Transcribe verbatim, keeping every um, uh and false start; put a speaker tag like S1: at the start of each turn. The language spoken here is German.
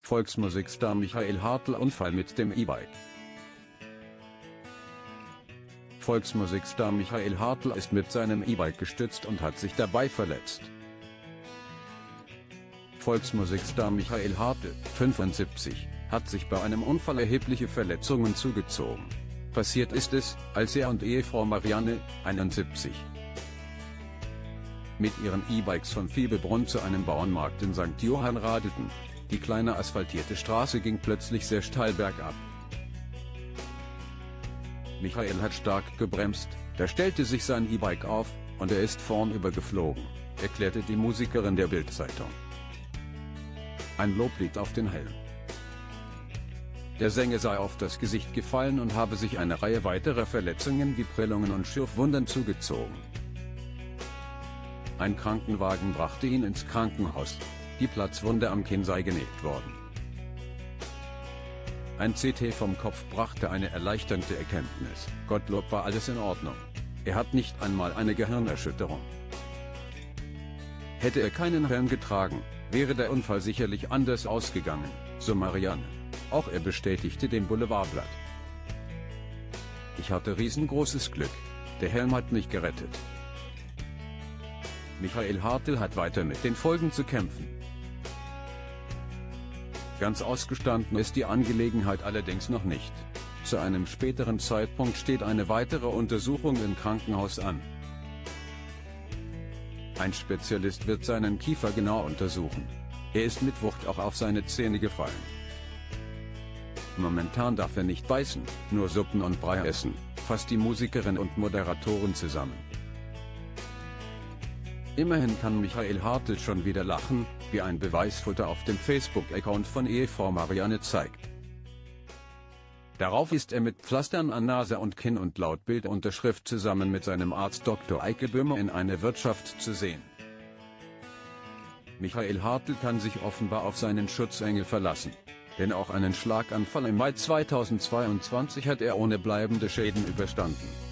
S1: Volksmusikstar Michael Hartl Unfall mit dem E-Bike. Volksmusikstar Michael Hartl ist mit seinem E-Bike gestürzt und hat sich dabei verletzt. Volksmusikstar Michael Hartl, fünfundsiebzig, hat sich bei einem Unfall erhebliche Verletzungen zugezogen. Passiert ist es, als er und Ehefrau Marianne, einundsiebzig, mit ihren E-Bikes von Fiebelbrunn zu einem Bauernmarkt in Sankt Johann radelten. Die kleine asphaltierte Straße ging plötzlich sehr steil bergab. Michael hat stark gebremst, da stellte sich sein E-Bike auf, und er ist vornüber geflogen, erklärte die Musikerin der Bild-Zeitung. Ein Loblied auf den Helm. Der Sänger sei auf das Gesicht gefallen und habe sich eine Reihe weiterer Verletzungen wie Prellungen und Schürfwunden zugezogen. Ein Krankenwagen brachte ihn ins Krankenhaus. Die Platzwunde am Kinn sei genäht worden. Ein C T vom Kopf brachte eine erleichternde Erkenntnis: Gottlob war alles in Ordnung. Er hat nicht einmal eine Gehirnerschütterung. Hätte er keinen Helm getragen, wäre der Unfall sicherlich anders ausgegangen, so Marianne. Auch er bestätigte dem Boulevardblatt: Ich hatte riesengroßes Glück. Der Helm hat mich gerettet. Michael Hartl hat weiter mit den Folgen zu kämpfen. Ganz ausgestanden ist die Angelegenheit allerdings noch nicht. Zu einem späteren Zeitpunkt steht eine weitere Untersuchung im Krankenhaus an. Ein Spezialist wird seinen Kiefer genau untersuchen. Er ist mit Wucht auch auf seine Zähne gefallen. Momentan darf er nicht beißen, nur Suppen und Brei essen, fasst die Musikerin und Moderatorin zusammen. Immerhin kann Michael Hartl schon wieder lachen, wie ein Beweisfoto auf dem Facebook-Account von Ehefrau Marianne zeigt. Darauf ist er mit Pflastern an Nase und Kinn und laut Bildunterschrift zusammen mit seinem Arzt Doktor Eike Böhmer in eine Wirtschaft zu sehen. Michael Hartl kann sich offenbar auf seinen Schutzengel verlassen. Denn auch einen Schlaganfall im Mai zweitausendzweiundzwanzig hat er ohne bleibende Schäden überstanden.